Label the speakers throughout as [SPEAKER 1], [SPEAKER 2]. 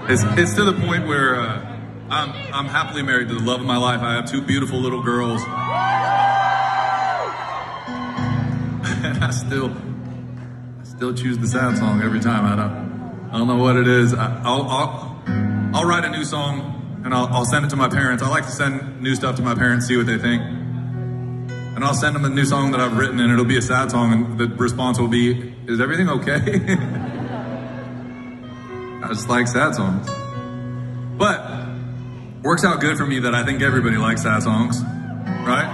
[SPEAKER 1] It's to the point where I'm happily married to the love of my life. I have two beautiful little girls. And I still choose the sad song every time. I don't know what it is. I'll write a new song and I'll send it to my parents. I like to send new stuff to my parents, see what they think. And I'll send them a new song that I've written, and it'll be a sad song, and the response will be, "Is everything okay?" I just like sad songs. But works out good for me that I think everybody likes sad songs, right?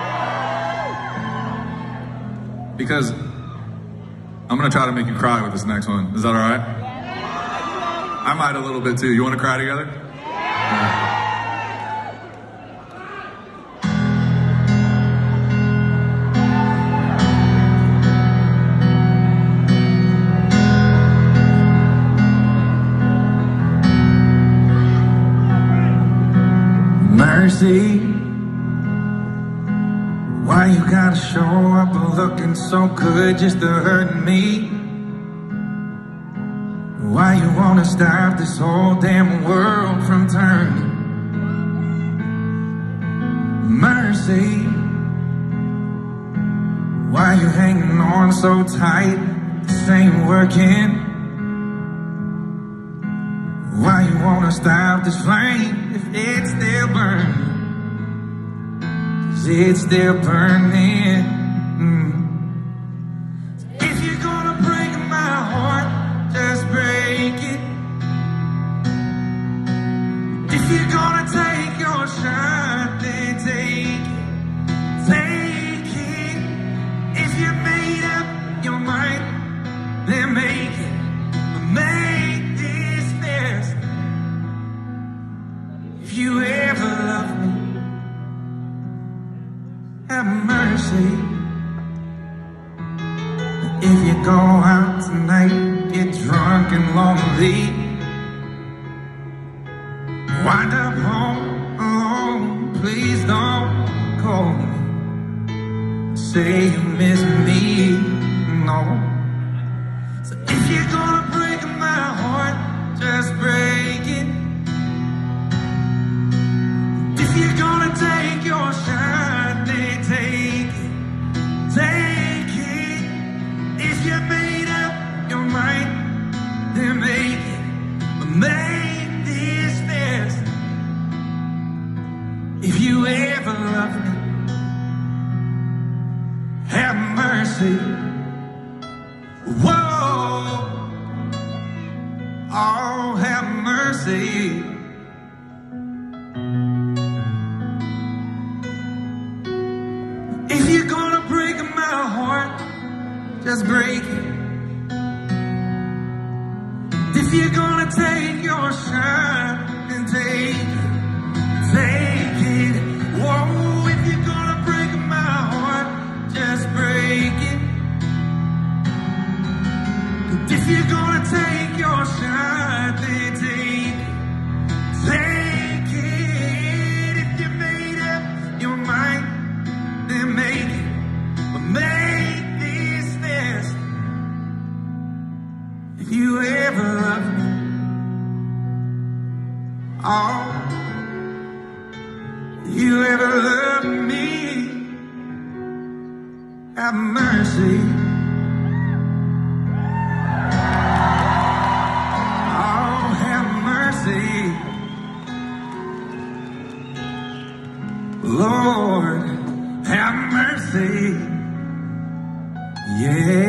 [SPEAKER 1] Because I'm gonna try to make you cry with this next one. Is that all right? I might a little bit too. You wanna cry together? Yeah.
[SPEAKER 2] Mercy, why you gotta show up looking so good just to hurt me? Why you wanna stop this whole damn world from turning? Mercy, why you hanging on so tight? This ain't working. Why you wanna stop this flame if it's still burning? 'Cause it's still burning. If you're gonna break my heart, just break it. If you're gonna take your shot, then take it. Take it. If you made up your mind, then make it. Make this fast. If you ever love me, have mercy. If you go out tonight, get drunk and lonely, wind up home alone, please don't call me. Say you miss me, no. So if you're gonna break my heart, just break it. If you're gonna take your shot, then take it. Take it. If you made up your mind, then make it. But make this fast. If you ever love me, have mercy. Whoa. Oh, have mercy. If you're gonna break my heart, just break it. If you're gonna take your shot, then take it. Take it. Whoa, if you're gonna break my heart, just break it. If you're gonna take your shot, then take it. Take it. If you made up your mind, then make it. But make this fast. If you ever love me, oh, you ever love me, have mercy. Oh, have mercy. Lord, have mercy. Yeah.